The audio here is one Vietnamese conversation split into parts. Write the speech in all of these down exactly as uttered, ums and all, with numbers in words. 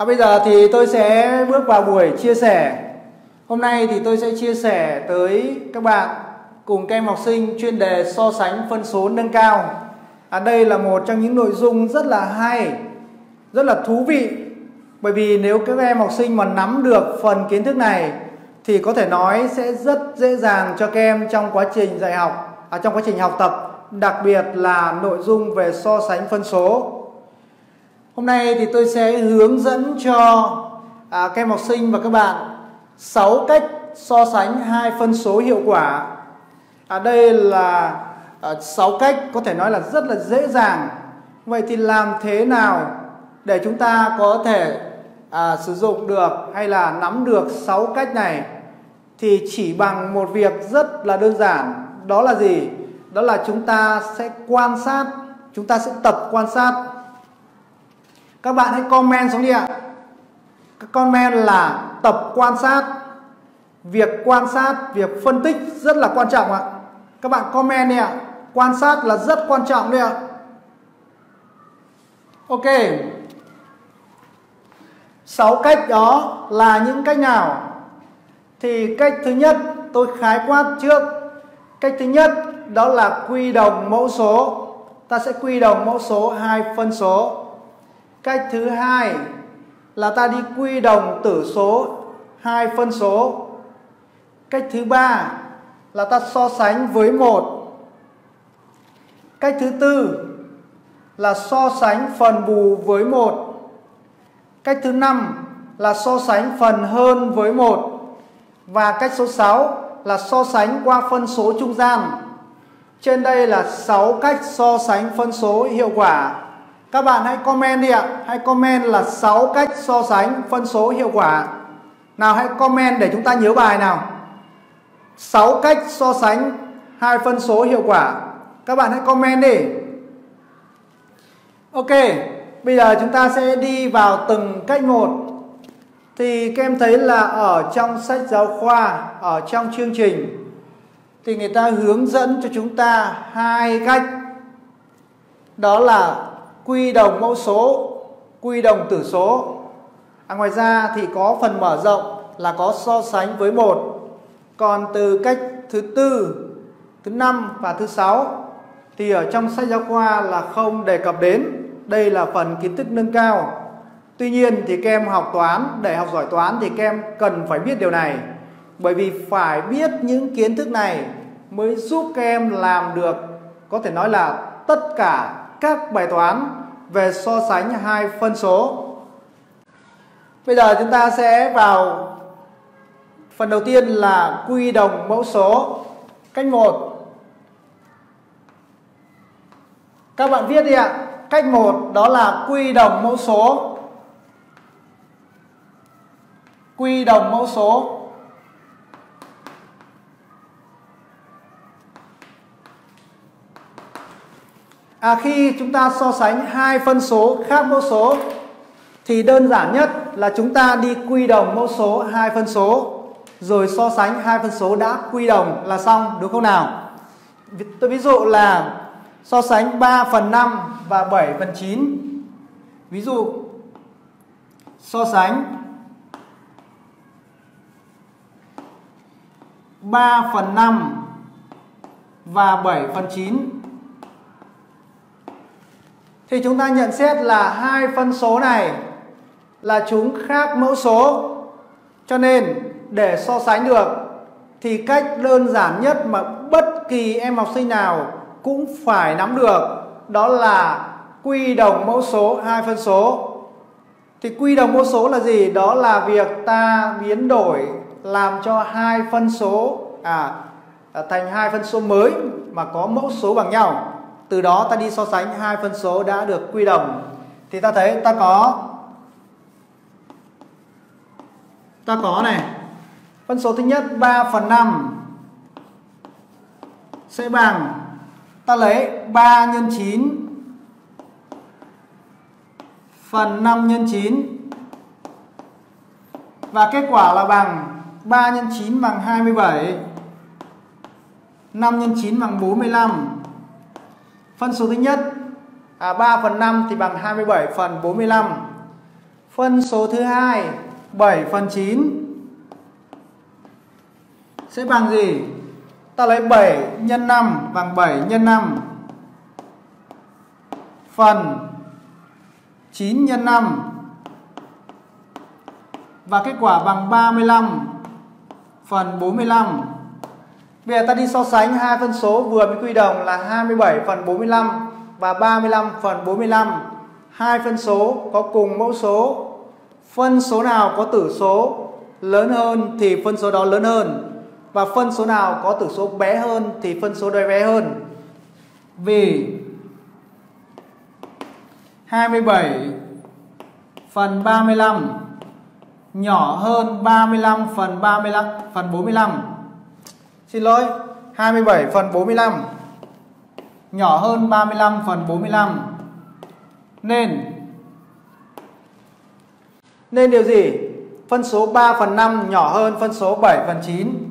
À, bây giờ thì tôi sẽ bước vào buổi chia sẻ. Hôm nay thì tôi sẽ chia sẻ tới các bạn cùng các em học sinh chuyên đề so sánh phân số nâng cao. À, đây là một trong những nội dung rất là hay, rất là thú vị. Bởi vì nếu các em học sinh mà nắm được phần kiến thức này thì có thể nói sẽ rất dễ dàng cho các em trong quá trình dạy học, à, trong quá trình học tập, đặc biệt là nội dung về so sánh phân số. Hôm nay thì tôi sẽ hướng dẫn cho à, các em học sinh và các bạn sáu cách so sánh hai phân số hiệu quả. À, đây là à, sáu cách có thể nói là rất là dễ dàng. Vậy thì làm thế nào để chúng ta có thể à, sử dụng được hay là nắm được sáu cách này? Thì chỉ bằng một việc rất là đơn giản. Đó là gì? Đó là chúng ta sẽ quan sát, chúng ta sẽ tập quan sát. Các bạn hãy comment xuống đi ạ. Các comment là tập quan sát. Việc quan sát, việc phân tích rất là quan trọng ạ. Các bạn comment đi ạ. Quan sát là rất quan trọng đấy ạ. Ok. Sáu cách đó là những cách nào? Thì cách thứ nhất tôi khái quát trước. Cách thứ nhất đó là quy đồng mẫu số. Ta sẽ quy đồng mẫu số hai phân số. Cách thứ hai là ta đi quy đồng tử số hai phân số. Cách thứ ba là ta so sánh với một. Cách thứ tư là so sánh phần bù với một. Cách thứ năm là so sánh phần hơn với một. Và cách số sáu là so sánh qua phân số trung gian. Trên đây là sáu cách so sánh phân số hiệu quả. Các bạn hãy comment đi ạ. Hãy comment là sáu cách so sánh phân số hiệu quả. Nào hãy comment để chúng ta nhớ bài nào. sáu cách so sánh hai phân số hiệu quả. Các bạn hãy comment đi. Ok, bây giờ chúng ta sẽ đi vào từng cách một. Thì các em thấy là ở trong sách giáo khoa, ở trong chương trình thì người ta hướng dẫn cho chúng ta hai cách. Đó là quy đồng mẫu số, quy đồng tử số. À, ngoài ra thì có phần mở rộng là có so sánh với một. Còn từ cách thứ tư, thứ năm và thứ sáu thì ở trong sách giáo khoa là không đề cập đến. Đây là phần kiến thức nâng cao. Tuy nhiên thì các em học toán, để học giỏi toán thì các em cần phải biết điều này. Bởi vì phải biết những kiến thức này mới giúp các em làm được, có thể nói là tất cả các bài toán về so sánh hai phân số. Bây giờ chúng ta sẽ vào phần đầu tiên là quy đồng mẫu số. Cách một. Các bạn viết đi ạ. Cách một đó là quy đồng mẫu số. Quy đồng mẫu số. À, khi chúng ta so sánh hai phân số khác mẫu số thì đơn giản nhất là chúng ta đi quy đồng mẫu số hai phân số, rồi so sánh hai phân số đã quy đồng là xong, đúng không nào? Tôi ví dụ là so sánh ba phần năm và bảy phần chín. Ví dụ so sánh ba phần năm và bảy phần chín. Thì chúng ta nhận xét là hai phân số này là chúng khác mẫu số. Cho nên để so sánh được thì cách đơn giản nhất mà bất kỳ em học sinh nào cũng phải nắm được đó là quy đồng mẫu số hai phân số. Thì quy đồng mẫu số là gì? Đó là việc ta biến đổi làm cho hai phân số à, thành hai phân số mới mà có mẫu số bằng nhau. Từ đó ta đi so sánh hai phân số đã được quy đồng. Thì ta thấy ta có Ta có này, phân số thứ nhất ba phần năm sẽ bằng, ta lấy ba nhân chín phần năm nhân chín. Và kết quả là bằng ba nhân chín bằng hai mươi bảy, năm nhân chín bằng bốn mươi lăm. Phân số thứ nhất à, ba phần năm thì bằng hai mươi bảy phần bốn mươi lăm. Phân số thứ hai bảy phần chín sẽ bằng gì? Ta lấy bảy nhân năm bằng bảy nhân năm phần chín nhân năm, và kết quả bằng ba mươi lăm phần bốn mươi lăm. Bây giờ ta đi so sánh hai phân số vừa mới quy đồng là hai mươi bảy phần bốn mươi lăm và ba mươi lăm phần bốn mươi lăm. Hai phân số có cùng mẫu số. Phân số nào có tử số lớn hơn thì phân số đó lớn hơn, và phân số nào có tử số bé hơn thì phân số đó bé hơn. Vì hai mươi bảy phần ba mươi lăm nhỏ hơn ba mươi lăm phần ba mươi lăm phần bốn mươi lăm. Xin lỗi, hai mươi bảy phần bốn mươi lăm nhỏ hơn ba mươi lăm phần bốn mươi lăm. Nên Nên điều gì? Phân số ba phần năm nhỏ hơn phân số bảy phần chín.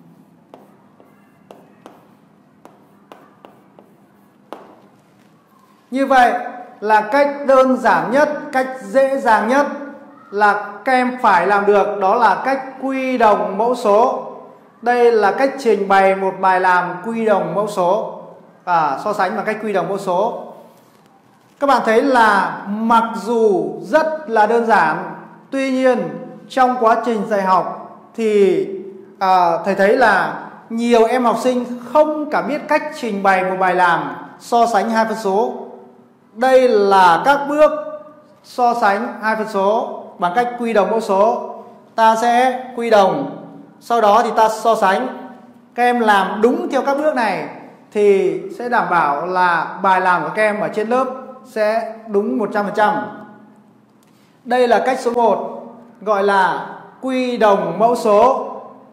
Như vậy là cách đơn giản nhất, cách dễ dàng nhất là các em phải làm được, đó là cách quy đồng mẫu số. Đây là cách trình bày một bài làm quy đồng mẫu số, à, so sánh bằng cách quy đồng mẫu số. Các bạn thấy là mặc dù rất là đơn giản, tuy nhiên trong quá trình dạy học thì à, thầy thấy là nhiều em học sinh không cả biết cách trình bày một bài làm so sánh hai phân số. Đây là các bước so sánh hai phân số bằng cách quy đồng mẫu số. Ta sẽ quy đồng, sau đó thì ta so sánh. Các em làm đúng theo các bước này thì sẽ đảm bảo là bài làm của các em ở trên lớp sẽ đúng một trăm phần trăm. Đây là cách số một, gọi là quy đồng mẫu số.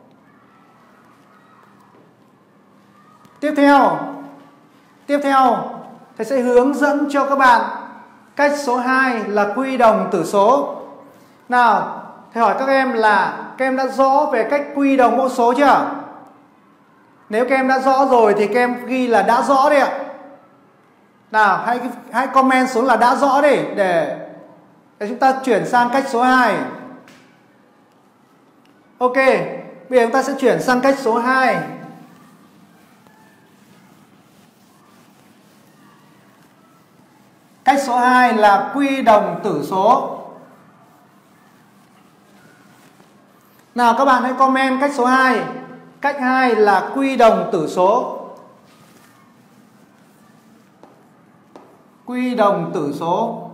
Tiếp theo, tiếp theo thầy sẽ hướng dẫn cho các bạn cách số hai là quy đồng tử số. Nào, thầy hỏi các em là các em đã rõ về cách quy đồng mẫu số chưa? Nếu các em đã rõ rồi thì các em ghi là đã rõ đi ạ. Nào, hãy hãy comment xuống là đã rõ đi để, để chúng ta chuyển sang cách số hai. Ok, bây giờ chúng ta sẽ chuyển sang cách số hai. Cách số hai là quy đồng tử số. Nào các bạn hãy comment cách số hai. Cách hai là quy đồng tử số. Quy đồng tử số.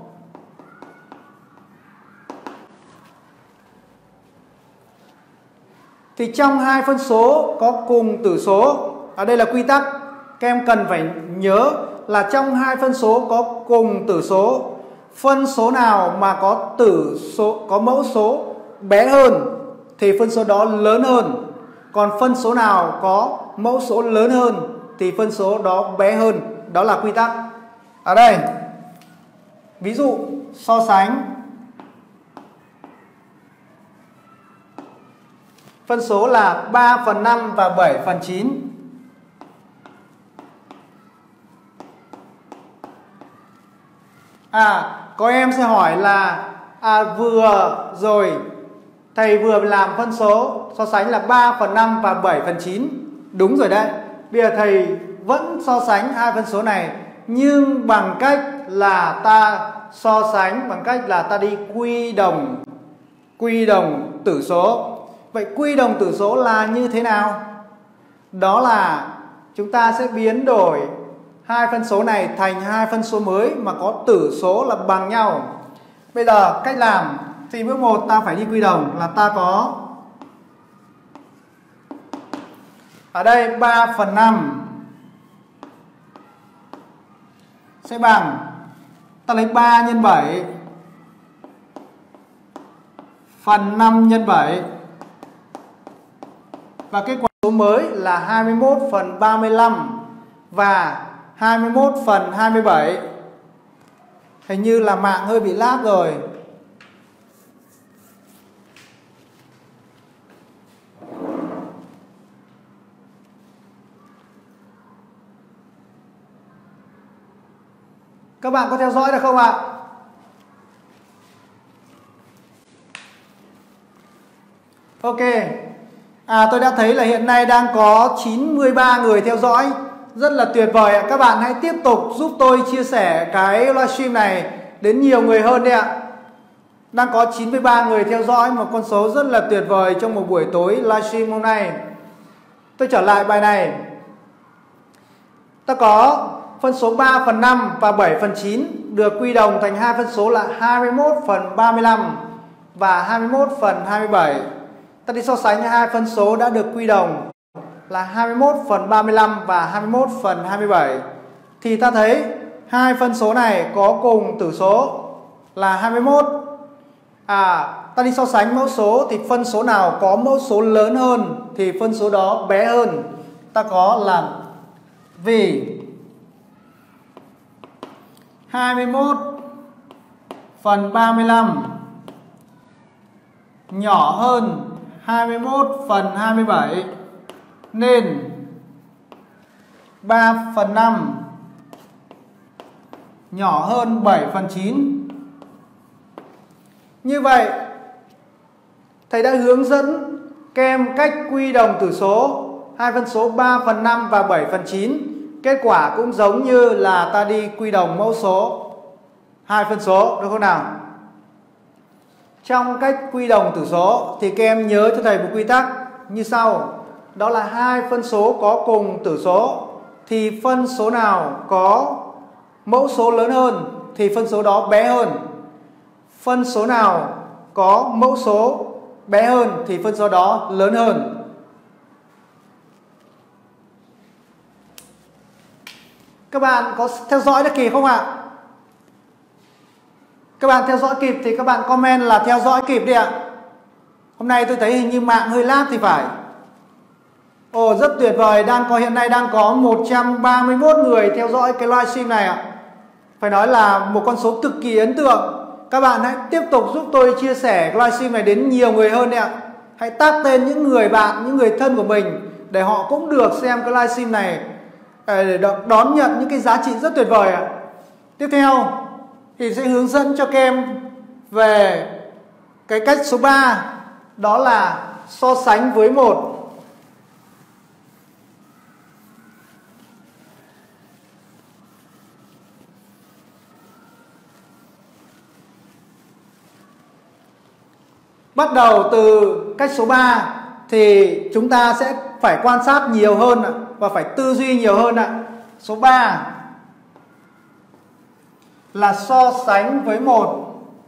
Thì trong hai phân số có cùng tử số, ở đây là quy tắc, các em cần phải nhớ là trong hai phân số có cùng tử số, phân số nào mà có tử số có mẫu số bé hơn thì phân số đó lớn hơn, còn phân số nào có mẫu số lớn hơn thì phân số đó bé hơn. Đó là quy tắc. Ở đây ví dụ so sánh phân số là ba phần năm và bảy phần chín. À, có em sẽ hỏi là à, vừa rồi thầy vừa làm phân số so sánh là ba phần năm và bảy phần chín. Đúng rồi đấy. Bây giờ thầy vẫn so sánh hai phân số này, nhưng bằng cách là ta so sánh bằng cách là ta đi quy đồng quy đồng tử số. Vậy quy đồng tử số là như thế nào? Đó là chúng ta sẽ biến đổi hai phân số này thành hai phân số mới mà có tử số là bằng nhau. Bây giờ cách làm thì bước một ta phải đi quy đồng, là ta có ở đây ba phần năm sẽ bằng, ta lấy ba nhân bảy phần năm nhân bảy, và kết quả số mới là hai mươi mốt phần ba mươi lăm và hai mươi mốt phần hai mươi bảy. Hình như là mạng hơi bị lag rồi. Các bạn có theo dõi được không ạ? Ok. À, tôi đã thấy là hiện nay đang có chín mươi ba người theo dõi. Rất là tuyệt vời ạ. Các bạn hãy tiếp tục giúp tôi chia sẻ cái livestream này đến nhiều người hơn đi ạ. Đang có chín mươi ba người theo dõi, một con số rất là tuyệt vời trong một buổi tối livestream hôm nay. Tôi trở lại bài này. Ta có phân số ba phần năm và bảy phần chín được quy đồng thành hai phân số là hai mươi mốt phần ba mươi lăm và hai mươi mốt phần hai mươi bảy. Ta đi so sánh hai phân số đã được quy đồng là hai mươi mốt phần ba mươi lăm và hai mươi mốt phần hai mươi bảy. Thì ta thấy hai phân số này có cùng tử số là hai mươi mốt. À, ta đi so sánh mẫu số thì phân số nào có mẫu số lớn hơn thì phân số đó bé hơn. Ta có là vì hai mươi mốt phần ba mươi lăm nhỏ hơn hai mươi mốt phần hai mươi bảy nên ba phần năm nhỏ hơn bảy phần chín. Như vậy, thầy đã hướng dẫn các em cách quy đồng tử số hai phân số ba phần năm và bảy phần chín. Kết quả cũng giống như là ta đi quy đồng mẫu số hai phân số, đúng không nào? Trong cách quy đồng tử số thì các em nhớ cho thầy một quy tắc như sau. Đó là hai phân số có cùng tử số thì phân số nào có mẫu số lớn hơn thì phân số đó bé hơn. Phân số nào có mẫu số bé hơn thì phân số đó lớn hơn. Các bạn có theo dõi được kịp không ạ? Các bạn theo dõi kịp thì các bạn comment là theo dõi kịp đi ạ. Hôm nay tôi thấy hình như mạng hơi lag thì phải. Ồ, rất tuyệt vời, đang có hiện nay đang có một trăm ba mươi mốt người theo dõi cái livestream này ạ. Phải nói là một con số cực kỳ ấn tượng. Các bạn hãy tiếp tục giúp tôi chia sẻ cái livestream này đến nhiều người hơn đấy ạ. Hãy tag tên những người bạn, những người thân của mình để họ cũng được xem cái livestream này, để đón nhận những cái giá trị rất tuyệt vời ạ. Tiếp theo thì sẽ hướng dẫn cho các em về cái cách số ba, đó là so sánh với một. Bắt đầu từ cách số ba thì chúng ta sẽ phải quan sát nhiều hơn và phải tư duy nhiều hơn ạ. Số ba là so sánh với một.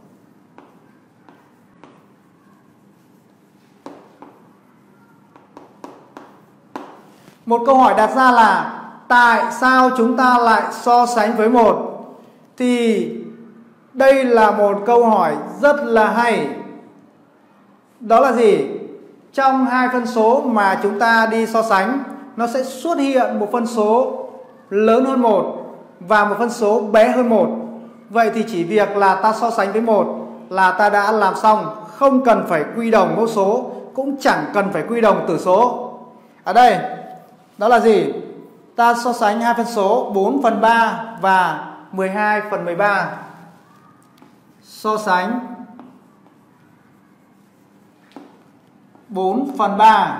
Một câu hỏi đặt ra là tại sao chúng ta lại so sánh với một? Thì đây là một câu hỏi rất là hay. Đó là gì? Trong hai phân số mà chúng ta đi so sánh, nó sẽ xuất hiện một phân số lớn hơn một và một phân số bé hơn một. Vậy thì chỉ việc là ta so sánh với một là ta đã làm xong, không cần phải quy đồng mẫu số, cũng chẳng cần phải quy đồng tử số. Ở đây, đó là gì? Ta so sánh hai phân số bốn phần ba và mười hai phần mười ba. So sánh bốn phần ba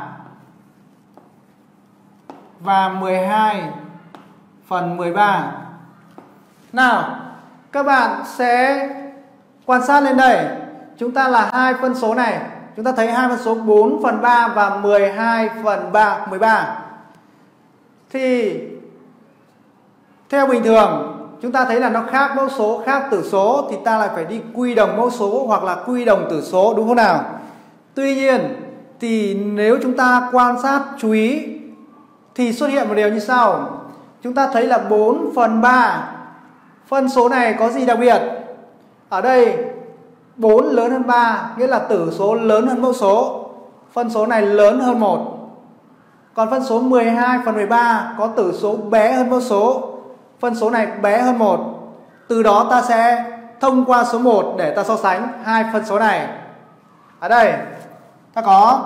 và mười hai phần mười ba. Nào, các bạn sẽ quan sát lên đây. Chúng ta là hai phân số này. Chúng ta thấy hai phân số bốn phần ba và mười hai phần mười ba. Thì theo bình thường chúng ta thấy là nó khác mẫu số, khác tử số thì ta lại phải đi quy đồng mẫu số hoặc là quy đồng tử số, đúng không nào? Tuy nhiên thì nếu chúng ta quan sát chú ý thì xuất hiện một điều như sau. Chúng ta thấy là bốn phần ba. Phân số này có gì đặc biệt? Ở đây bốn lớn hơn ba, nghĩa là tử số lớn hơn mẫu số. Phân số này lớn hơn một. Còn phân số mười hai phần mười ba có tử số bé hơn mẫu số. Phân số này bé hơn một. Từ đó ta sẽ thông qua số một để ta so sánh hai phân số này. Ở đây ta có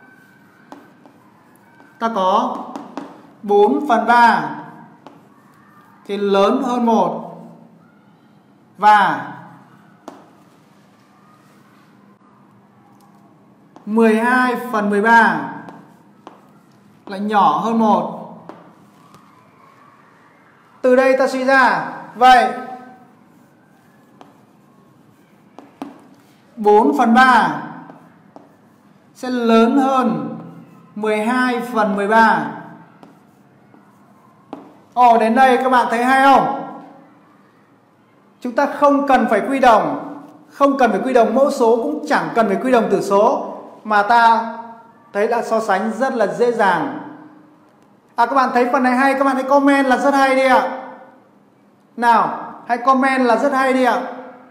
ta có bốn phần ba thì lớn hơn một và mười hai phần mười ba lại nhỏ hơn một. Từ đây ta suy ra, vậy bốn phần ba sẽ lớn hơn mười hai phần mười ba. Ồ, đến đây các bạn thấy hay không? Chúng ta không cần phải quy đồng, không cần phải quy đồng mẫu số, cũng chẳng cần phải quy đồng tử số, mà ta thấy là so sánh rất là dễ dàng. À, các bạn thấy phần này hay, các bạn hãy comment là rất hay đi ạ. Nào, hãy comment là rất hay đi ạ.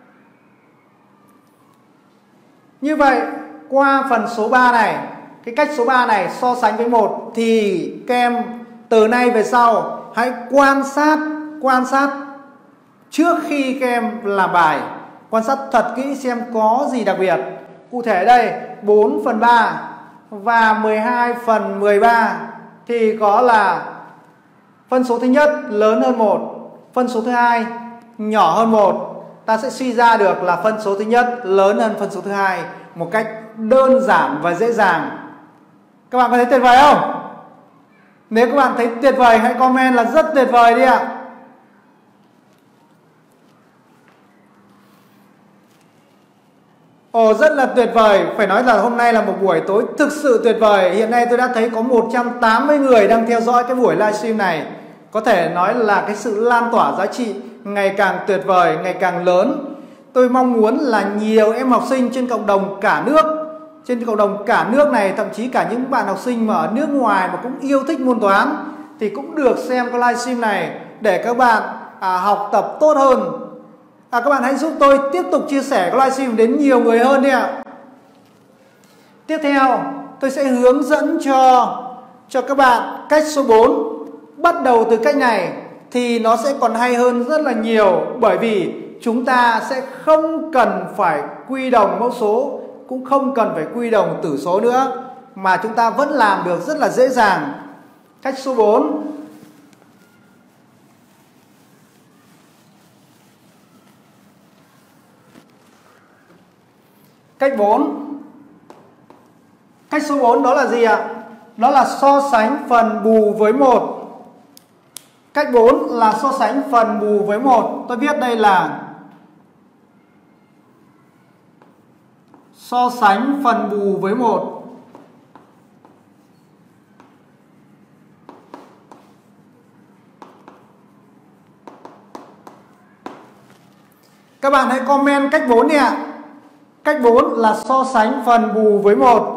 Như vậy, qua phần số ba này, cái cách số ba này so sánh với một, thì các em từ nay về sau hãy quan sát, quan sát trước khi các em làm bài. Quan sát thật kỹ xem có gì đặc biệt. Cụ thể đây, bốn phần ba và mười hai phần mười ba thì có là phân số thứ nhất lớn hơn một, phân số thứ hai nhỏ hơn một. Ta sẽ suy ra được là phân số thứ nhất lớn hơn phân số thứ hai một cách đơn giản và dễ dàng. Các bạn có thấy tuyệt vời không? Nếu các bạn thấy tuyệt vời hãy comment là rất tuyệt vời đi ạ. Ồ, rất là tuyệt vời. Phải nói là hôm nay là một buổi tối thực sự tuyệt vời. Hiện nay tôi đã thấy có một trăm tám mươi người đang theo dõi cái buổi livestream này. Có thể nói là cái sự lan tỏa giá trị ngày càng tuyệt vời, ngày càng lớn. Tôi mong muốn là nhiều em học sinh trên cộng đồng cả nước, trên cộng đồng cả nước này, thậm chí cả những bạn học sinh mà ở nước ngoài mà cũng yêu thích môn toán thì cũng được xem cái livestream này để các bạn à, học tập tốt hơn. À, các bạn hãy giúp tôi tiếp tục chia sẻ cái livestream đến nhiều người hơn đi ạ. Tiếp theo tôi sẽ hướng dẫn cho cho các bạn cách số bốn. Bắt đầu từ cách này thì nó sẽ còn hay hơn rất là nhiều, bởi vì chúng ta sẽ không cần phải quy đồng mẫu số, cũng không cần phải quy đồng tử số nữa, mà chúng ta vẫn làm được rất là dễ dàng. Cách số bốn. Cách bốn. Cách số bốn đó là gì ạ? Đó là so sánh phần bù với một. Cách bốn là so sánh phần bù với một. Tôi viết đây là so sánh phần bù với một. Các bạn hãy comment cách bốn đi ạ. Cách bốn là so sánh phần bù với một.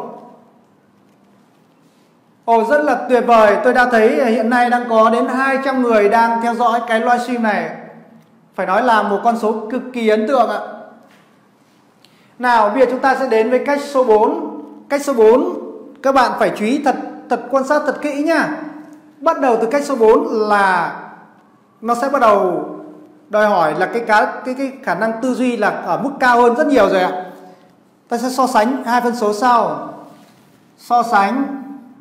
Ồ, rất là tuyệt vời. Tôi đã thấy hiện nay đang có đến hai trăm người đang theo dõi cái livestream này. Phải nói là một con số cực kỳ ấn tượng ạ. Nào, bây giờ chúng ta sẽ đến với cách số bốn. Cách số bốn các bạn phải chú ý thật thật quan sát thật kỹ nhá. Bắt đầu từ cách số bốn là nó sẽ bắt đầu đòi hỏi là cái cái cái, cái khả năng tư duy là ở mức cao hơn rất nhiều rồi ạ. Ta sẽ so sánh hai phân số sau. So sánh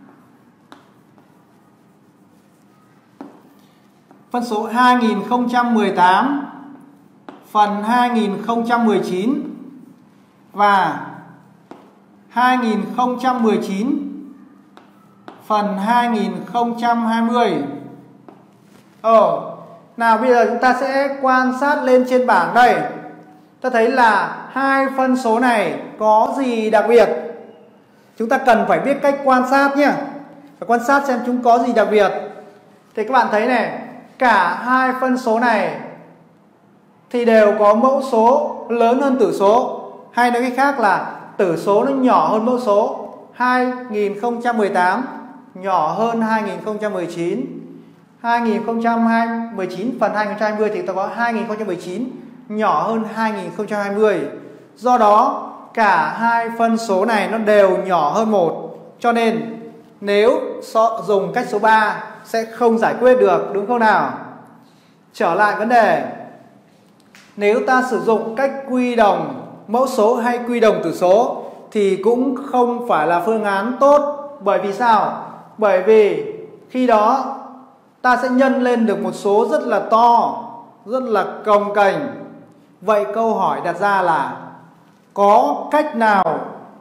phân số hai nghìn không trăm mười tám phần hai nghìn không trăm mười chín và hai nghìn không trăm mười chín phần hai nghìn không trăm hai mươi. Ờ, nào bây giờ chúng ta sẽ quan sát lên trên bảng đây. Ta thấy là hai phân số này có gì đặc biệt. Chúng ta cần phải biết cách quan sát nhé. Phải quan sát xem chúng có gì đặc biệt. Thì các bạn thấy này, cả hai phân số này thì đều có mẫu số lớn hơn tử số. Hay nói cách khác là tử số nó nhỏ hơn mẫu số. Hai nghìn không trăm mười tám nhỏ hơn hai nghìn không trăm mười chín. Hai nghìn không trăm mười chín phần hai nghìn không trăm hai mươi thì ta có hai nghìn không trăm mười chín nhỏ hơn hai nghìn không trăm hai mươi. Do đó cả hai phân số này nó đều nhỏ hơn một. Cho nên nếu so, dùng cách số ba sẽ không giải quyết được, đúng không nào? Trở lại vấn đề, nếu ta sử dụng cách quy đồng mẫu số hay quy đồng tử số thì cũng không phải là phương án tốt. Bởi vì sao? Bởi vì khi đó ta sẽ nhân lên được một số rất là to, rất là cồng kềnh. Vậy câu hỏi đặt ra là có cách nào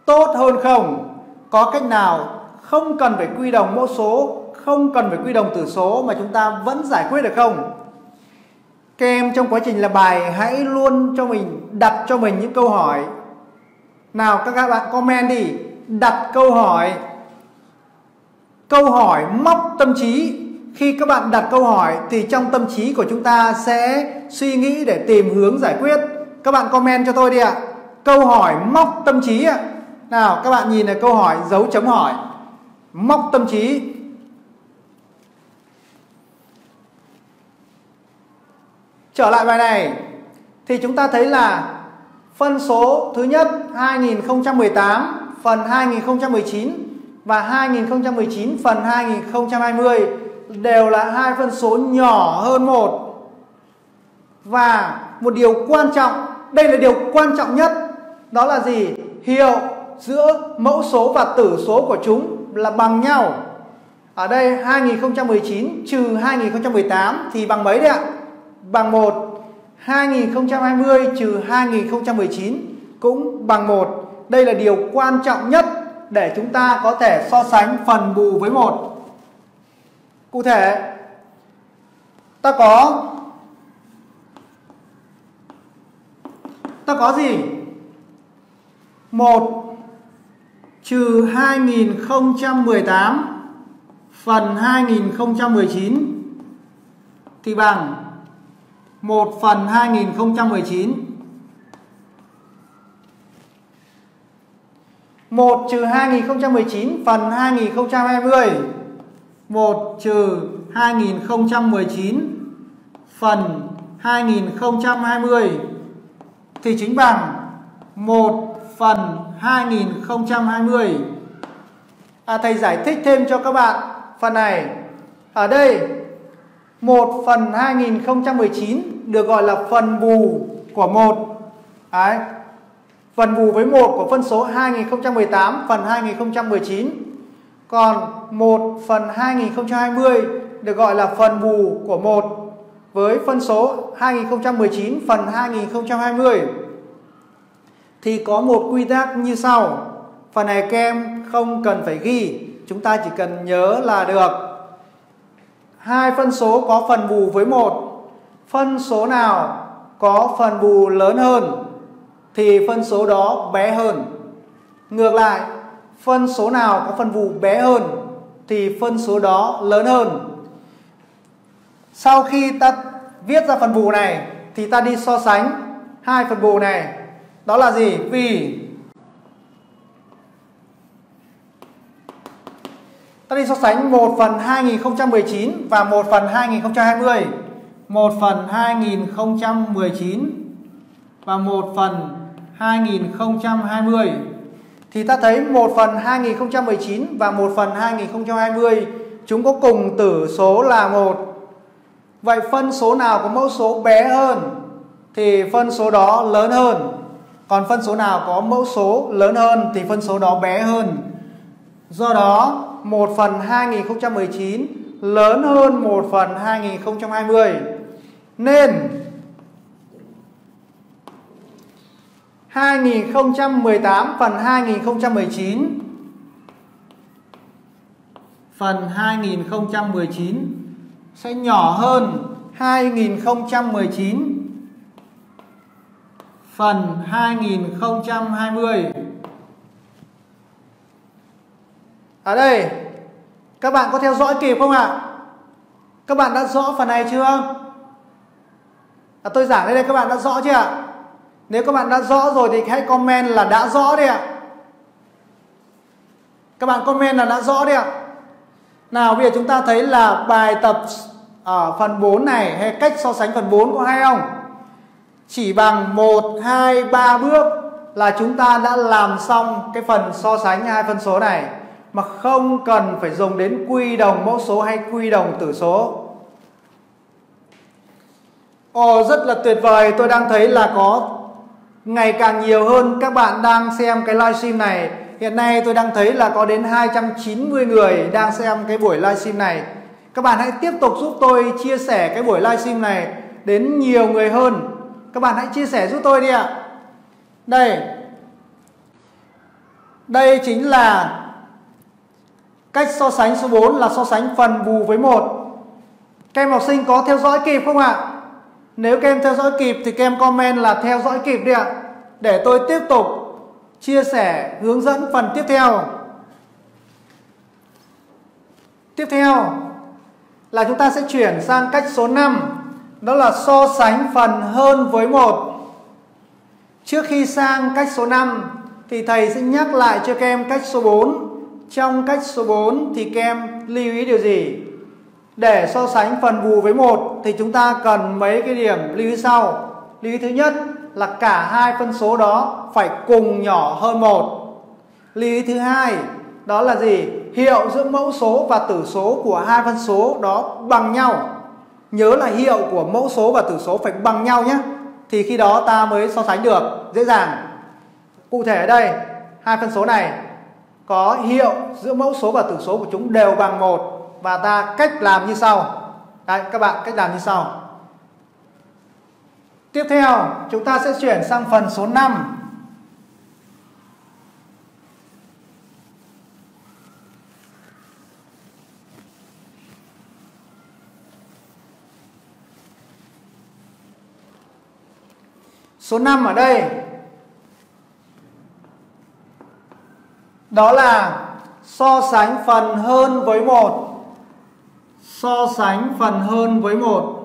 tốt hơn không? Có cách nào không cần phải quy đồng mẫu số, không cần phải quy đồng tử số mà chúng ta vẫn giải quyết được không? Các em trong quá trình làm bài hãy luôn cho mình đặt cho mình những câu hỏi. Nào các bạn comment đi, đặt câu hỏi. Câu hỏi móc tâm trí. Khi các bạn đặt câu hỏi thì trong tâm trí của chúng ta sẽ suy nghĩ để tìm hướng giải quyết. Các bạn comment cho tôi đi ạ. Câu hỏi móc tâm trí ạ. Nào các bạn nhìn này, câu hỏi dấu chấm hỏi, móc tâm trí. Trở lại bài này thì chúng ta thấy là phân số thứ nhất hai nghìn không trăm mười tám phần hai nghìn không trăm mười chín và hai nghìn không trăm mười chín phần hai nghìn không trăm hai mươi đều là hai phân số nhỏ hơn một. Và một điều quan trọng, đây là điều quan trọng nhất, đó là gì? Hiệu giữa mẫu số và tử số của chúng là bằng nhau. Ở đây hai nghìn không trăm mười chín trừ hai nghìn không trăm mười tám thì bằng mấy đấy ạ? Bằng một. hai nghìn không trăm hai mươi trừ hai nghìn không trăm mười chín cũng bằng một. Đây là điều quan trọng nhất để chúng ta có thể so sánh phần bù với một. Cụ thể, ta có ta có gì? một trừ hai nghìn không trăm mười tám phần hai nghìn không trăm mười chín thì bằng một phần hai nghìn không trăm mười chín. một trừ hai nghìn không trăm mười chín phần hai nghìn không trăm hai mươi. một trừ hai nghìn không trăm mười chín phần hai nghìn không trăm hai mươi thì chính bằng một phần hai nghìn không trăm hai mươi. À, thầy giải thích thêm cho các bạn phần này. Ở đây một phần hai nghìn không trăm mười chín được gọi là phần bù của một. Đấy. Phần bù với một của phân số hai nghìn không trăm mười tám phần hai nghìn không trăm mười chín. Còn một phần hai nghìn không trăm hai mươi được gọi là phần bù của một với phân số hai nghìn không trăm mười chín phần hai nghìn không trăm hai mươi. Thì có một quy tắc như sau. Phần này các em không cần phải ghi, chúng ta chỉ cần nhớ là được. Hai phân số có phần bù với một. Phân số nào có phần bù lớn hơn thì phân số đó bé hơn. Ngược lại, phân số nào có phần bù bé hơn thì phân số đó lớn hơn. Sau khi ta viết ra phần bù này thì ta đi so sánh hai phần bù này. Đó là gì? Vì ta đi so sánh một phần hai nghìn không trăm mười chín và một phần hai nghìn không trăm hai mươi. một phần hai nghìn không trăm mười chín và một phần hai nghìn không trăm hai mươi. Thì ta thấy một phần hai nghìn không trăm mười chín và một phần hai nghìn không trăm hai mươi chúng có cùng tử số là một. Vậy phân số nào có mẫu số bé hơn thì phân số đó lớn hơn. Còn phân số nào có mẫu số lớn hơn thì phân số đó bé hơn. Do đó một phần hai nghìn không trăm mười chín lớn hơn một phần hai nghìn không trăm hai mươi. Nên hai nghìn không trăm mười tám phần hai nghìn không trăm mười chín phần hai nghìn không trăm mười chín sẽ nhỏ hơn hai nghìn không trăm mười chín phần hai nghìn không trăm hai mươi. Ở đây các bạn có theo dõi kịp không ạ? Các bạn đã rõ phần này chưa? À, tôi giảng đến đây các bạn đã rõ chưa ạ? Nếu các bạn đã rõ rồi thì hãy comment là đã rõ đi ạ. Các bạn comment là đã rõ đi ạ. Nào bây giờ chúng ta thấy là bài tập ở phần bốn này hay cách so sánh phần bốn có hay không? Chỉ bằng một, hai, ba bước là chúng ta đã làm xong cái phần so sánh hai phân số này, mà không cần phải dùng đến quy đồng mẫu số hay quy đồng tử số. Ồ, rất là tuyệt vời. Tôi đang thấy là có ngày càng nhiều hơn các bạn đang xem cái livestream này. Hiện nay tôi đang thấy là có đến hai trăm chín mươi người đang xem cái buổi livestream này. Các bạn hãy tiếp tục giúp tôi chia sẻ cái buổi livestream này đến nhiều người hơn. Các bạn hãy chia sẻ giúp tôi đi ạ. Đây, Đây chính là cách so sánh số bốn là so sánh phần bù với một. Các em học sinh có theo dõi kịp không ạ? Nếu các em theo dõi kịp thì các em comment là theo dõi kịp đi ạ. Để tôi tiếp tục chia sẻ hướng dẫn phần tiếp theo. Tiếp theo là chúng ta sẽ chuyển sang cách số năm. Đó là so sánh phần hơn với một. Trước khi sang cách số năm thì thầy sẽ nhắc lại cho các em cách số bốn. Trong cách số bốn thì các em lưu ý điều gì? Để so sánh phần bù với một thì chúng ta cần mấy cái điểm lưu ý sau. Lưu ý thứ nhất là cả hai phân số đó phải cùng nhỏ hơn một. Lưu ý thứ hai đó là gì? Hiệu giữa mẫu số và tử số của hai phân số đó bằng nhau. Nhớ là hiệu của mẫu số và tử số phải bằng nhau nhé. Thì khi đó ta mới so sánh được dễ dàng. Cụ thể ở đây hai phân số này có hiệu giữa mẫu số và tử số của chúng đều bằng một. Và ta cách làm như sau. Đấy, các bạn cách làm như sau. Tiếp theo chúng ta sẽ chuyển sang phần số năm. Số năm ở đây đó là so sánh phần hơn với một. So sánh phần hơn với một.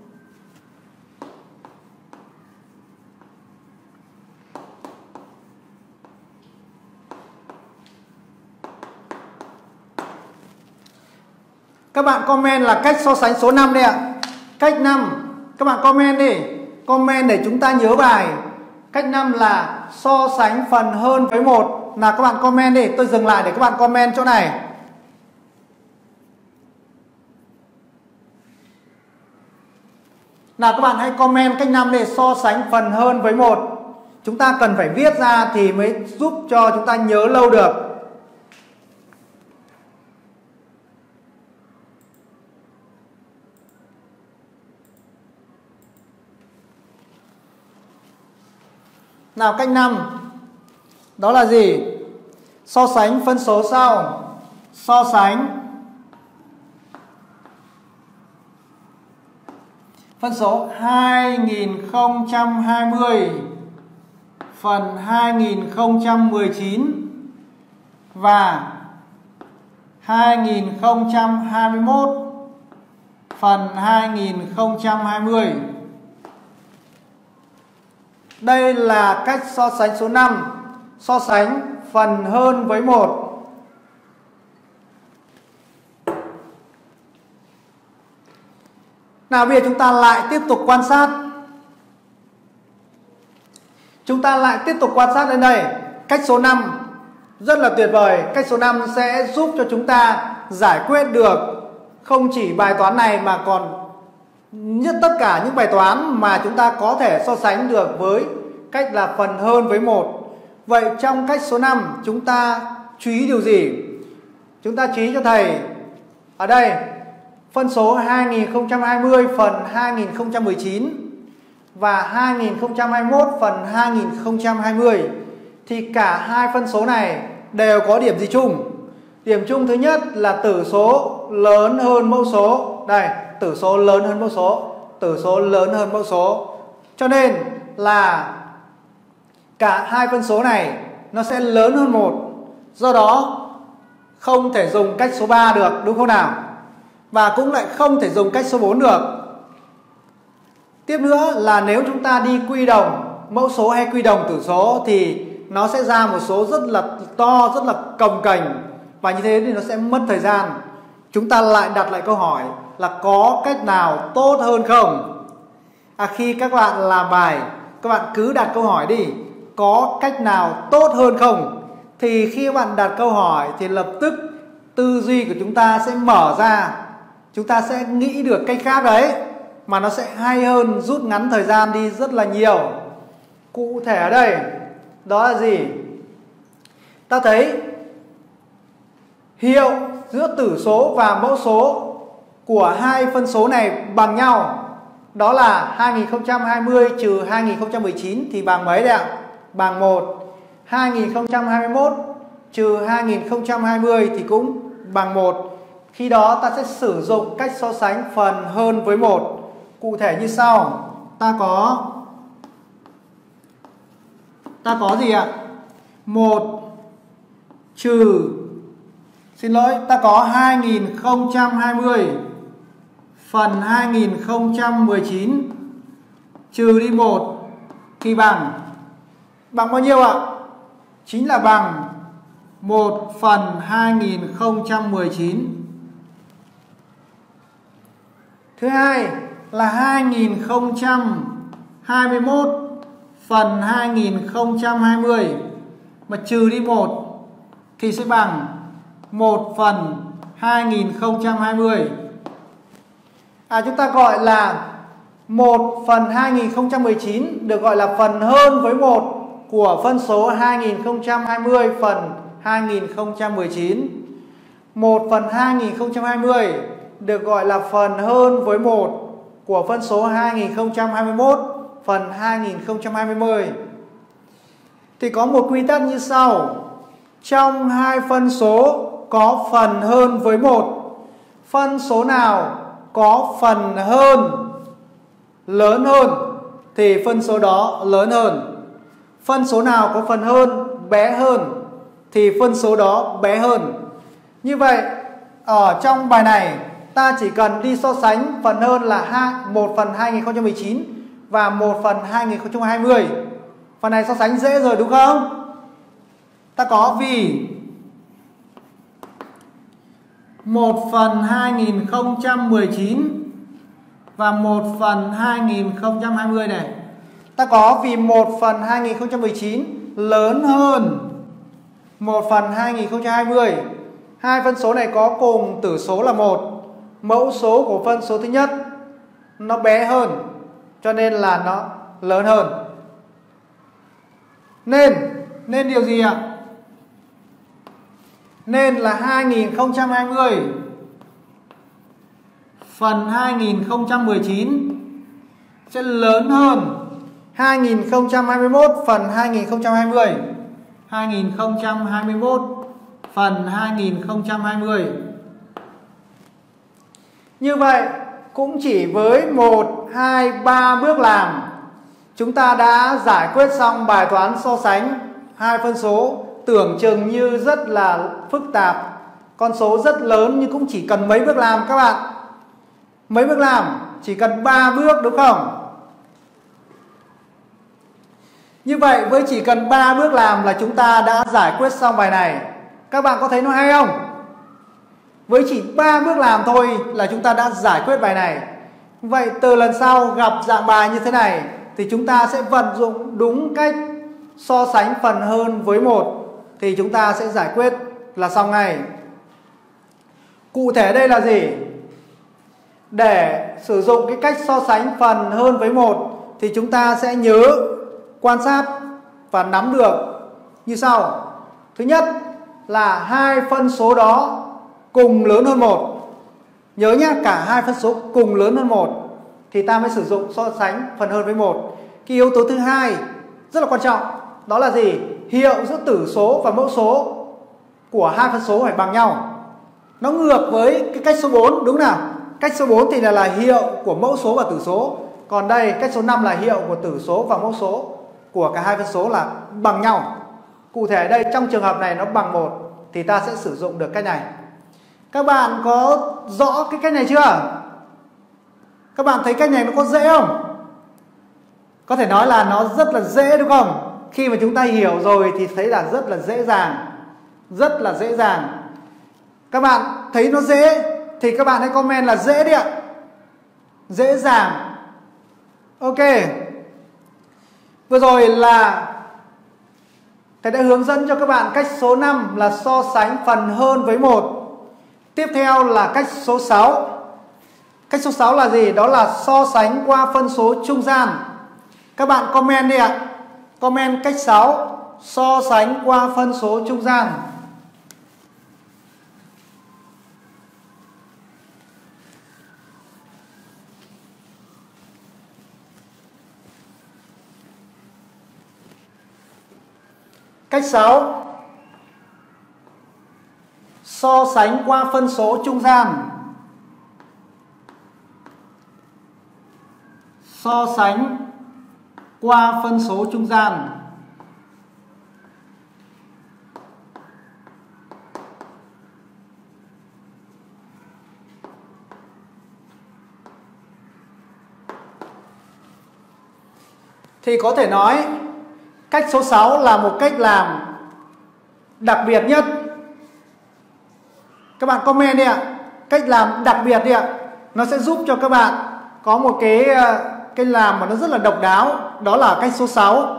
Các bạn comment là cách so sánh số năm đây ạ. Cách năm. Các bạn comment đi. Comment để chúng ta nhớ bài. Cách năm là so sánh phần hơn với một. Nào các bạn comment đi. Tôi dừng lại để các bạn comment chỗ này. Nào các bạn hãy comment cách năm để so sánh phần hơn với một. Chúng ta cần phải viết ra thì mới giúp cho chúng ta nhớ lâu được. Nào cách năm đó là gì? So sánh phân số sau. So sánh phân số hai nghìn không trăm hai mươi phần hai nghìn không trăm mười chín và hai nghìn không trăm hai mươi mốt phần hai nghìn không trăm hai mươi. Đây là cách so sánh số năm. So sánh phần hơn với một. Nào bây giờ chúng ta lại tiếp tục quan sát. Chúng ta lại tiếp tục quan sát đến đây. Cách số năm rất là tuyệt vời. Cách số năm sẽ giúp cho chúng ta giải quyết được không chỉ bài toán này mà còn nhất tất cả những bài toán mà chúng ta có thể so sánh được với cách là phần hơn với một. Vậy trong cách số năm chúng ta chú ý điều gì? Chúng ta chú ý cho thầy ở đây phân số hai nghìn không trăm hai mươi phần hai nghìn không trăm mười chín và hai nghìn không trăm hai mươi mốt phần hai nghìn không trăm hai mươi thì cả hai phân số này đều có điểm gì chung? Điểm chung thứ nhất là tử số lớn hơn mẫu số. Đây, tử số lớn hơn mẫu số, tử số lớn hơn mẫu số. Cho nên là cả hai phân số này nó sẽ lớn hơn một. Do đó không thể dùng cách số ba được, đúng không nào? Và cũng lại không thể dùng cách số bốn được. Tiếp nữa là nếu chúng ta đi quy đồng mẫu số hay quy đồng tử số thì nó sẽ ra một số rất là to, rất là cồng kềnh. Và như thế thì nó sẽ mất thời gian. Chúng ta lại đặt lại câu hỏi là có cách nào tốt hơn không? À, khi các bạn làm bài, các bạn cứ đặt câu hỏi đi. Có cách nào tốt hơn không? Thì khi các bạn đặt câu hỏi thì lập tức tư duy của chúng ta sẽ mở ra. Chúng ta sẽ nghĩ được cách khác đấy. Mà nó sẽ hay hơn, rút ngắn thời gian đi rất là nhiều. Cụ thể ở đây đó là gì? Ta thấy hiệu giữa tử số và mẫu số của hai phân số này bằng nhau. Đó là hai nghìn không trăm hai mươi trừ hai nghìn không trăm mười chín thì bằng mấy đấy ạ? Bằng một. Hai nghìn không trăm hai mươi mốt trừ hai nghìn không trăm hai mươi thì cũng bằng một. Khi đó ta sẽ sử dụng cách so sánh phần hơn với một. Cụ thể như sau. Ta có Ta có gì ạ? một trừ Xin lỗi, ta có hai nghìn không trăm hai mươi phần hai nghìn không trăm mười chín trừ đi một thì bằng bằng bao nhiêu ạ? Chính là bằng một phần hai nghìn không trăm mười chín. Thứ hai là hai nghìn không trăm hai mươi mốt phần hai nghìn không trăm hai mươi mà trừ đi một thì sẽ bằng một phần hai nghìn không trăm hai mươi. À, chúng ta gọi là một phần hai nghìn không trăm mười chín được gọi là phần hơn với một của phân số hai nghìn không trăm hai mươi phần hai nghìn không trăm mười chín. một phần hai nghìn không trăm hai mươi được gọi là phần hơn với một của phân số hai nghìn không trăm hai mươi mốt phần hai nghìn không trăm hai mươi. Thì có một quy tắc như sau. Trong hai phân số có phần hơn với một, phân số nào có phần hơn lớn hơn thì phân số đó lớn hơn. Phân số nào có phần hơn bé hơn thì phân số đó bé hơn. Như vậy ở trong bài này ta chỉ cần đi so sánh phần hơn là một phần hai nghìn không trăm mười chín và một phần hai nghìn không trăm hai mươi. Phần này so sánh dễ rồi đúng không? Ta có vì một phần hai nghìn không trăm mười chín và một phần hai nghìn không trăm hai mươi này. Ta có vì một phần hai nghìn không trăm mười chín lớn hơn một phần hai nghìn không trăm hai mươi. Hai phân số này có cùng tử số là một. Mẫu số của phân số thứ nhất nó bé hơn, cho nên là nó lớn hơn. Nên Nên điều gì ạ? Nên là hai nghìn không trăm hai mươi phần hai nghìn không trăm mười chín sẽ lớn hơn hai nghìn không trăm hai mươi mốt phần hai nghìn không trăm hai mươi. hai nghìn không trăm hai mươi mốt phần hai nghìn không trăm hai mươi. Như vậy cũng chỉ với một, hai, ba bước làm chúng ta đã giải quyết xong bài toán so sánh hai phân số tưởng chừng như rất là phức tạp, con số rất lớn nhưng cũng chỉ cần mấy bước làm các bạn. Mấy bước làm? Chỉ cần ba bước đúng không? Như vậy với chỉ cần ba bước làm là chúng ta đã giải quyết xong bài này. Các bạn có thấy nó hay không? Với chỉ ba bước làm thôi là chúng ta đã giải quyết bài này. Vậy từ lần sau gặp dạng bài như thế này thì chúng ta sẽ vận dụng đúng cách so sánh phần hơn với một thì chúng ta sẽ giải quyết là xong ngay. Cụ thể đây là gì? Để sử dụng cái cách so sánh phần hơn với một thì chúng ta sẽ nhớ quan sát và nắm được như sau. Thứ nhất là hai phân số đó cùng lớn hơn một. Nhớ nhé, cả hai phân số cùng lớn hơn một thì ta mới sử dụng so sánh phần hơn với một. Cái yếu tố thứ hai rất là quan trọng, đó là gì? Hiệu giữa tử số và mẫu số của hai phân số phải bằng nhau. Nó ngược với cái cách số bốn đúng nào? Cách số bốn thì là, là hiệu của mẫu số và tử số. Còn đây cách số năm là hiệu của tử số và mẫu số của cả hai phân số là bằng nhau. Cụ thể đây trong trường hợp này nó bằng một thì ta sẽ sử dụng được cách này. Các bạn có rõ cái cách này chưa? Các bạn thấy cách này nó có dễ không? Có thể nói là nó rất là dễ đúng không? Khi mà chúng ta hiểu rồi thì thấy là rất là dễ dàng. Rất là dễ dàng. Các bạn thấy nó dễ thì các bạn hãy comment là dễ đi ạ. Dễ dàng. Ok. Vừa rồi là thầy đã hướng dẫn cho các bạn cách số năm là so sánh phần hơn với một. Tiếp theo là cách số sáu. Cách số sáu là gì? Đó là so sánh qua phân số trung gian. Các bạn comment đi ạ. Comment cách sáu, so sánh qua phân số trung gian. Cách sáu. so sánh qua phân số trung gian. So sánh qua phân số trung gian. Thì có thể nói cách số sáu là một cách làm đặc biệt nhất. Các bạn comment đi ạ. Cách làm đặc biệt đi ạ. Nó sẽ giúp cho các bạn có một cái cái làm mà nó rất là độc đáo. Đó là cách số sáu.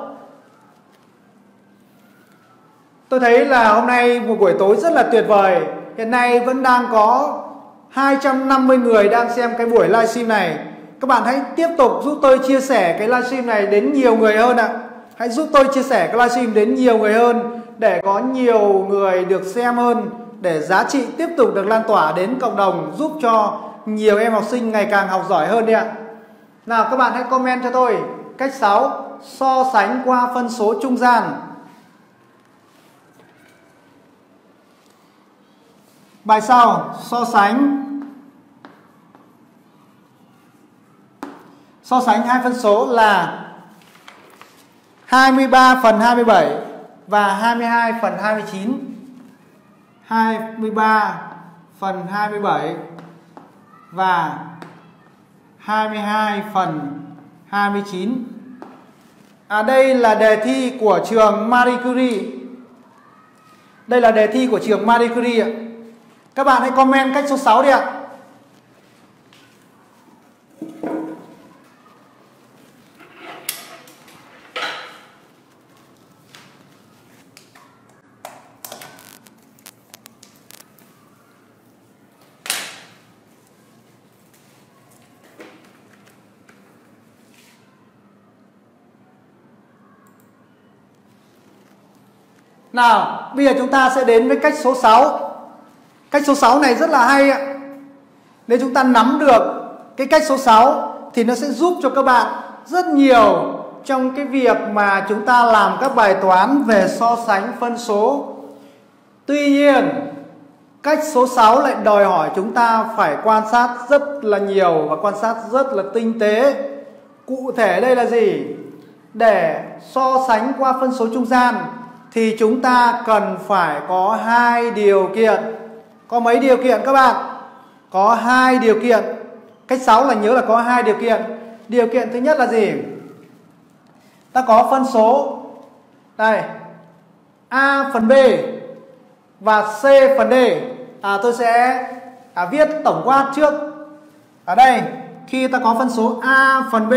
Tôi thấy là hôm nay một buổi tối rất là tuyệt vời. Hiện nay vẫn đang có hai trăm năm mươi người đang xem cái buổi livestream này. Các bạn hãy tiếp tục giúp tôi chia sẻ cái livestream này đến nhiều người hơn ạ. Hãy giúp tôi chia sẻ cái livestream đến nhiều người hơn, để có nhiều người được xem hơn, để giá trị tiếp tục được lan tỏa đến cộng đồng, giúp cho nhiều em học sinh ngày càng học giỏi hơn đi ạ. Nào các bạn hãy comment cho tôi. Cách sáu, so sánh qua phân số trung gian. Bài sau, so sánh So sánh hai phân số là hai mươi ba phần hai mươi bảy và hai mươi hai phần hai mươi chín. hai mươi ba phần hai mươi bảy và hai mươi hai phần hai mươi chín. À, đây là đề thi của trường Marie Curie. Đây là đề thi của trường Marie Curie ạ. Các bạn hãy comment cách số sáu đi ạ. Nào, bây giờ chúng ta sẽ đến với cách số sáu. Cách số sáu này rất là hay ạ. Nếu chúng ta nắm được cái cách số sáu thì nó sẽ giúp cho các bạn rất nhiều trong cái việc mà chúng ta làm các bài toán về so sánh phân số. Tuy nhiên, cách số sáu lại đòi hỏi chúng ta phải quan sát rất là nhiều và quan sát rất là tinh tế. Cụ thể đây là gì? Để so sánh qua phân số trung gian thì chúng ta cần phải có hai điều kiện. Có mấy điều kiện các bạn? Có hai điều kiện. Cách sáu là nhớ là có hai điều kiện. Điều kiện thứ nhất là gì? Ta có phân số đây, A phần B và C phần D. À, tôi sẽ à, viết tổng quát trước. Ở đây, khi ta có phân số A phần B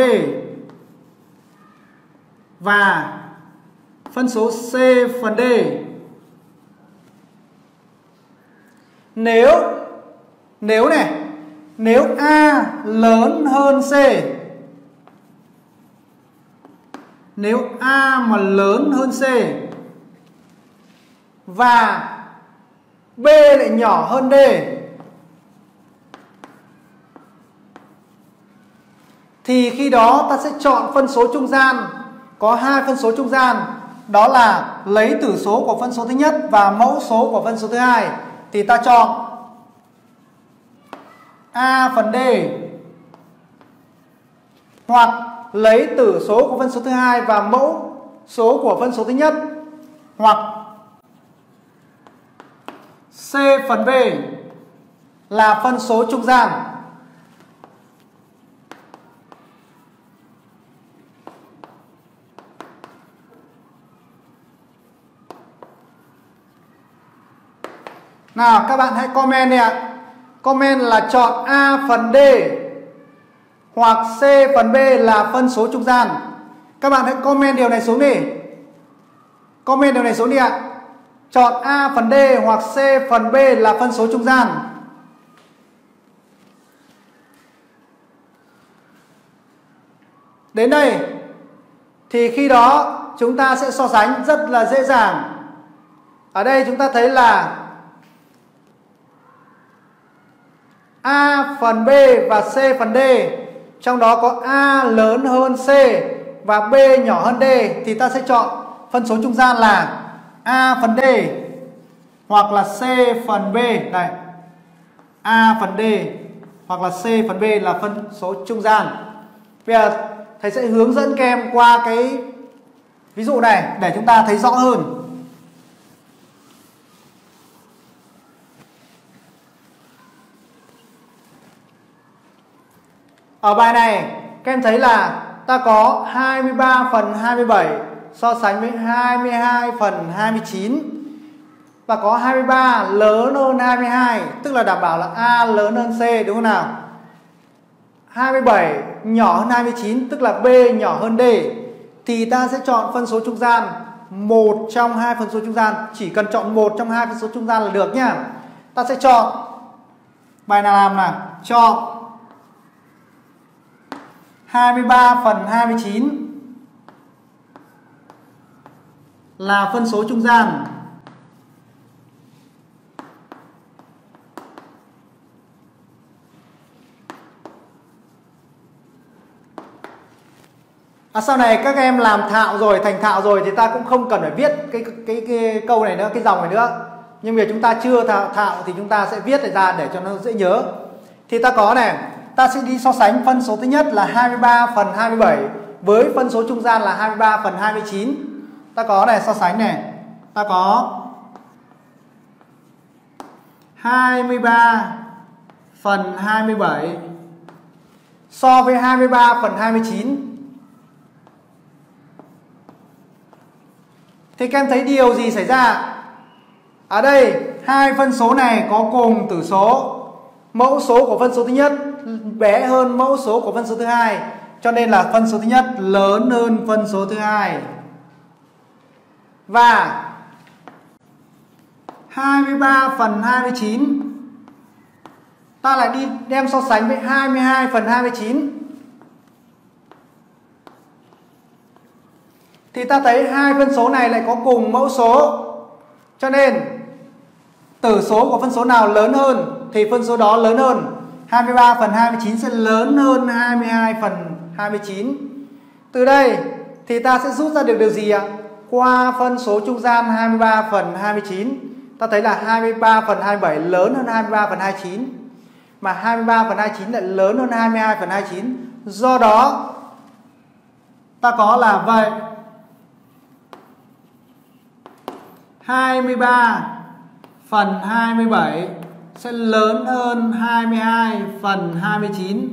và phân số C phần D, Nếu Nếu này Nếu A lớn hơn C, Nếu A mà lớn hơn C và B lại nhỏ hơn D, thì khi đó ta sẽ chọn phân số trung gian. Có hai phân số trung gian, đó là lấy tử số của phân số thứ nhất và mẫu số của phân số thứ hai. Thì ta chọn A phần D, hoặc lấy tử số của phân số thứ hai và mẫu số của phân số thứ nhất, hoặc C phần B là phân số trung gian. Nào các bạn hãy comment đi ạ. Comment là chọn A phần D hoặc C phần B là phân số trung gian. Các bạn hãy comment điều này xuống đi. Comment điều này xuống đi ạ. Chọn A phần D hoặc C phần B là phân số trung gian. Đến đây thì khi đó chúng ta sẽ so sánh rất là dễ dàng. Ở đây chúng ta thấy là A phần B và C phần D, trong đó có A lớn hơn C và B nhỏ hơn D, thì ta sẽ chọn phân số trung gian là A phần D. hoặc là C phần B này, A phần D hoặc là C phần B là phân số trung gian. Bây giờ thầy sẽ hướng dẫn các em qua cái ví dụ này để chúng ta thấy rõ hơn. Ở bài này các em thấy là ta có hai mươi ba phần hai mươi bảy so sánh với hai mươi hai phần hai mươi chín, và có hai mươi ba lớn hơn hai mươi hai, tức là đảm bảo là A lớn hơn C, đúng không nào? hai mươi bảy nhỏ hơn hai mươi chín, tức là B nhỏ hơn D. Thì ta sẽ chọn phân số trung gian, một trong hai phân số trung gian, chỉ cần chọn một trong hai phân số trung gian là được nhá. Ta sẽ chọn, bài nào làm nào? Chọn hai mươi ba phần hai mươi chín là phân số trung gian. À, sau này các em làm thạo rồi, thành thạo rồi thì ta cũng không cần phải viết cái, cái, cái câu này nữa, cái dòng này nữa. Nhưng mà chúng ta chưa thạo, thạo thì chúng ta sẽ viết ra để cho nó dễ nhớ. Thì ta có này, ta sẽ đi so sánh phân số thứ nhất là hai mươi ba phần hai mươi bảy với phân số trung gian là hai mươi ba phần hai mươi chín. Ta có này, so sánh này, ta có hai mươi ba phần hai mươi bảy so với hai mươi ba phần hai mươi chín. Thì các em thấy điều gì xảy ra? Ở đây hai phân số này có cùng tử số. Mẫu số của phân số thứ nhất bé hơn mẫu số của phân số thứ hai, cho nên là phân số thứ nhất lớn hơn phân số thứ hai. Và hai mươi ba phần hai mươi chín ta lại đi đem so sánh với hai mươi hai phần hai mươi chín. Thì ta thấy hai phân số này lại có cùng mẫu số, cho nên tử số của phân số nào lớn hơn thì phân số đó lớn hơn. hai mươi ba phần hai mươi chín sẽ lớn hơn hai mươi hai phần hai mươi chín. Từ đây thì ta sẽ rút ra được điều gì ạ? Qua phân số trung gian hai mươi ba phần hai mươi chín, ta thấy là hai mươi ba phần hai mươi bảy lớn hơn hai mươi ba phần hai mươi chín, mà hai mươi ba phần hai mươi chín lại lớn hơn hai mươi hai phần hai mươi chín. Do đó ta có là vậy, hai mươi ba phần hai mươi bảy sẽ lớn hơn hai mươi hai phần hai mươi chín.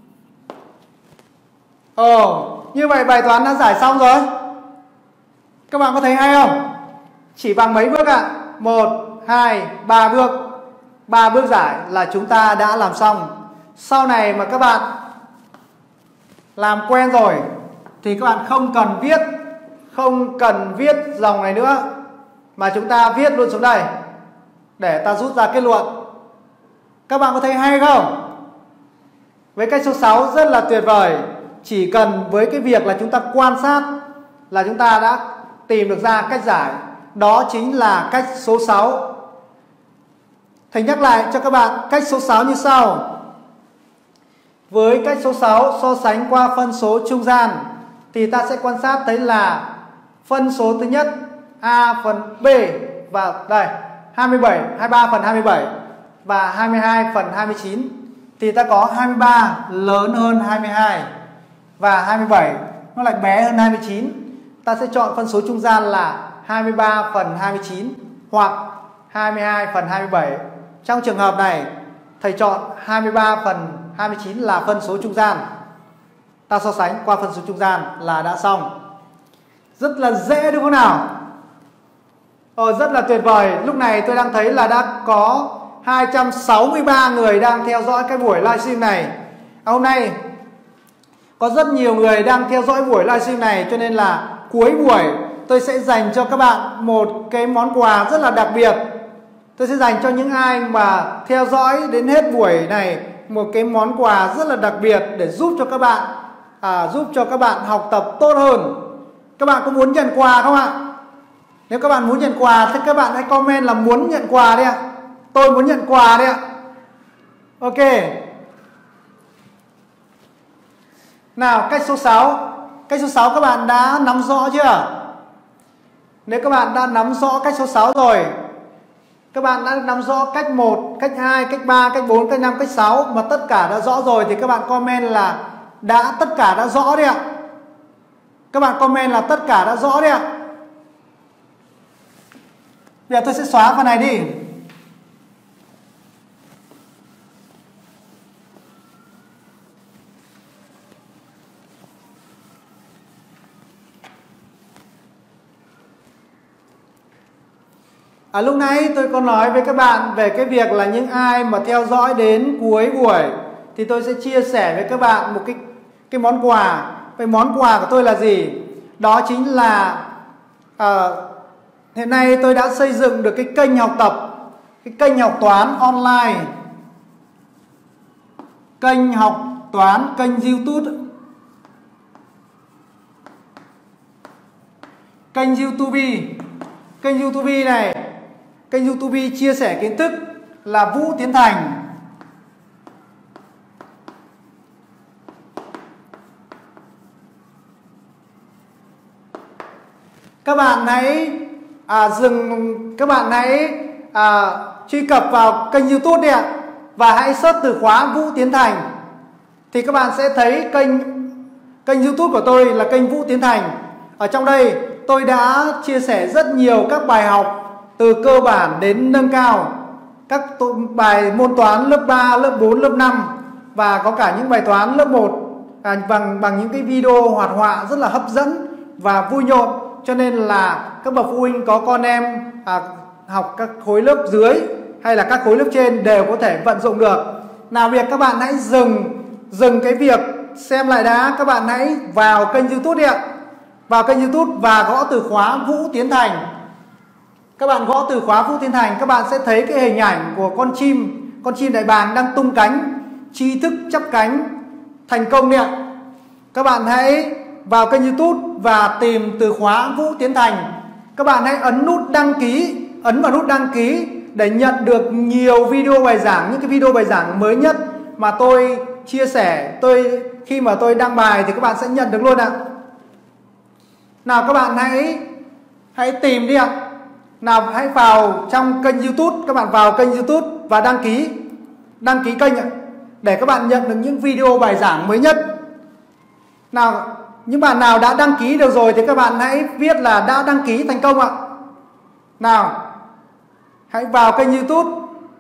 Ồ, như vậy bài toán đã giải xong rồi. Các bạn có thấy hay không? Chỉ bằng mấy bước ạ? một, hai, ba bước. ba bước giải là chúng ta đã làm xong. Sau này mà các bạn làm quen rồi thì các bạn không cần viết, không cần viết dòng này nữa, mà chúng ta viết luôn xuống đây để ta rút ra kết luận. Các bạn có thấy hay không? Với cách số sáu rất là tuyệt vời. Chỉ cần với cái việc là chúng ta quan sát là chúng ta đã tìm được ra cách giải. Đó chính là cách số sáu. Thầy nhắc lại cho các bạn cách số sáu như sau. Với cách số sáu so sánh qua phân số trung gian thì ta sẽ quan sát thấy là phân số thứ nhất A phần B và đây hai mươi bảy, hai mươi ba phần hai mươi bảy và hai mươi hai phần hai mươi chín, thì ta có hai mươi ba lớn hơn hai mươi hai và hai mươi bảy nó lại bé hơn hai mươi chín. Ta sẽ chọn phân số trung gian là hai mươi ba phần hai mươi chín hoặc hai mươi hai phần hai mươi bảy. Trong trường hợp này thầy chọn hai mươi ba phần hai mươi chín là phân số trung gian. Ta so sánh qua phân số trung gian là đã xong. Rất là dễ đúng không nào? Ồ, rất là tuyệt vời. Lúc này tôi đang thấy là đã có hai trăm sáu mươi ba người đang theo dõi cái buổi livestream này. À, hôm nay có rất nhiều người đang theo dõi buổi livestream này, cho nên là cuối buổi tôi sẽ dành cho các bạn một cái món quà rất là đặc biệt. Tôi sẽ dành cho những ai mà theo dõi đến hết buổi này một cái món quà rất là đặc biệt để giúp cho các bạn à, giúp cho các bạn học tập tốt hơn. Các bạn có muốn nhận quà không ạ? Nếu các bạn muốn nhận quà thì các bạn hãy comment là muốn nhận quà đi ạ. Tôi muốn nhận quà đi ạ. Ok. Nào, cách số sáu. Cách số sáu các bạn đã nắm rõ chưa? Nếu các bạn đã nắm rõ cách số sáu rồi Các bạn đã nắm rõ cách một, cách hai, cách ba, cách bốn, cách năm, cách sáu mà tất cả đã rõ rồi thì các bạn comment là đã tất cả đã rõ đấy ạ. Các bạn comment là tất cả đã rõ đấy ạ. Bây giờ tôi sẽ xóa phần này đi. À, lúc nãy tôi có nói với các bạn về cái việc là những ai mà theo dõi đến cuối buổi thì tôi sẽ chia sẻ với các bạn một cái cái món quà. Cái món quà của tôi là gì? Đó chính là à, hiện nay tôi đã xây dựng được cái kênh học tập, cái kênh học toán online, kênh học toán, kênh YouTube, kênh YouTube, kênh YouTube này. Kênh YouTube chia sẻ kiến thức là Vũ Tiến Thành. Các bạn hãy à, dừng, các bạn hãy à, truy cập vào kênh YouTube đi ạ, và hãy search từ khóa Vũ Tiến Thành thì các bạn sẽ thấy kênh kênh YouTube của tôi là kênh Vũ Tiến Thành. Ở trong đây tôi đã chia sẻ rất nhiều các bài học từ cơ bản đến nâng cao, các bài môn toán lớp ba, lớp bốn, lớp năm và có cả những bài toán lớp một à, bằng bằng những cái video hoạt họa rất là hấp dẫn và vui nhộn, cho nên là các bậc phụ huynh có con em à, học các khối lớp dưới hay là các khối lớp trên đều có thể vận dụng được. Nào, việc các bạn hãy dừng dừng cái việc xem lại đã, các bạn hãy vào kênh YouTube đi ạ, vào kênh YouTube và gõ từ khóa Vũ Tiến Thành. Các bạn gõ từ khóa Vũ Tiến Thành, các bạn sẽ thấy cái hình ảnh của con chim, con chim đại bàng đang tung cánh, tri thức chắp cánh thành công đấy ạ. Các bạn hãy vào kênh YouTube và tìm từ khóa Vũ Tiến Thành. Các bạn hãy ấn nút đăng ký, ấn vào nút đăng ký để nhận được nhiều video bài giảng, những cái video bài giảng mới nhất mà tôi chia sẻ. Tôi khi mà tôi đăng bài thì các bạn sẽ nhận được luôn ạ. Nào, các bạn hãy hãy tìm đi ạ. Nào, hãy vào trong kênh YouTube, các bạn vào kênh YouTube và đăng ký đăng ký kênh ạ, để các bạn nhận được những video bài giảng mới nhất. Nào, những bạn nào đã đăng ký được rồi thì các bạn hãy viết là đã đăng ký thành công ạ. Nào, hãy vào kênh YouTube,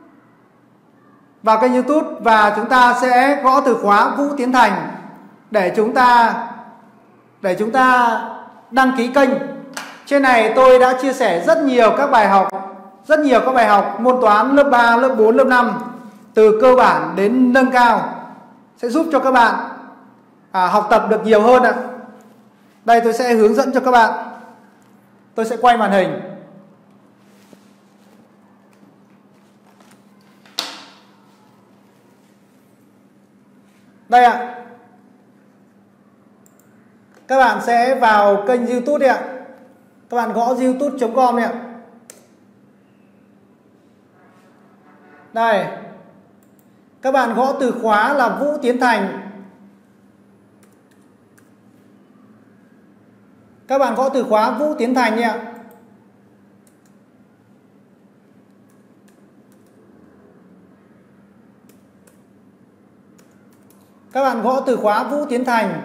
vào kênh YouTube và chúng ta sẽ gõ từ khóa Vũ Tiến Thành để chúng ta để chúng ta đăng ký kênh. Trên này tôi đã chia sẻ rất nhiều các bài học, rất nhiều các bài học môn toán lớp ba, lớp bốn, lớp năm từ cơ bản đến nâng cao, sẽ giúp cho các bạn à, học tập được nhiều hơn ạ. Đây, tôi sẽ hướng dẫn cho các bạn. Tôi sẽ quay màn hình. Đây ạ. Các bạn sẽ vào kênh YouTube đi ạ. Các bạn gõ youtube chấm com đi ạ. Đây. Các bạn gõ từ khóa là Vũ Tiến Thành. Các bạn gõ từ khóa Vũ Tiến Thành đi ạ. Các bạn gõ từ khóa Vũ Tiến Thành.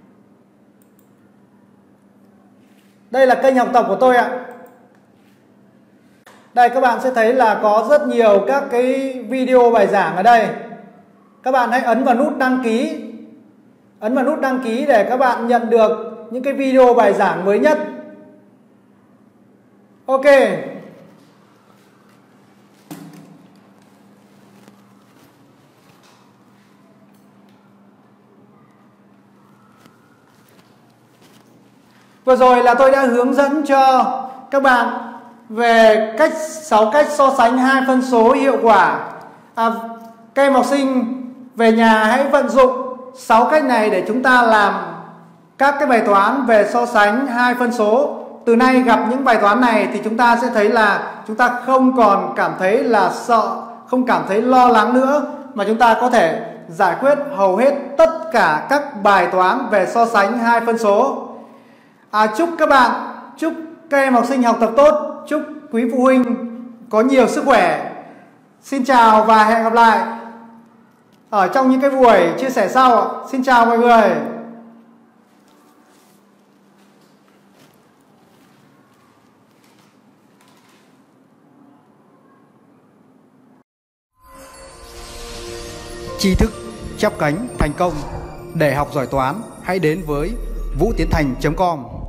Đây là kênh học tập của tôi ạ. Đây, các bạn sẽ thấy là có rất nhiều các cái video bài giảng ở đây. Các bạn hãy ấn vào nút đăng ký. Ấn vào nút đăng ký để các bạn nhận được những cái video bài giảng mới nhất. Ok. Vừa rồi là tôi đã hướng dẫn cho các bạn về cách sáu cách so sánh hai phân số hiệu quả. À, các em học sinh về nhà hãy vận dụng sáu cách này để chúng ta làm các cái bài toán về so sánh hai phân số. Từ nay gặp những bài toán này thì chúng ta sẽ thấy là chúng ta không còn cảm thấy là sợ, không cảm thấy lo lắng nữa, mà chúng ta có thể giải quyết hầu hết tất cả các bài toán về so sánh hai phân số. À, chúc các bạn, chúc các em học sinh học tập tốt, chúc quý phụ huynh có nhiều sức khỏe. Xin chào và hẹn gặp lại ở trong những cái buổi chia sẻ sau. Xin chào mọi người. Tri thức chắp cánh thành công. Để học giỏi toán, hãy đến với vũ tiến thành chấm com.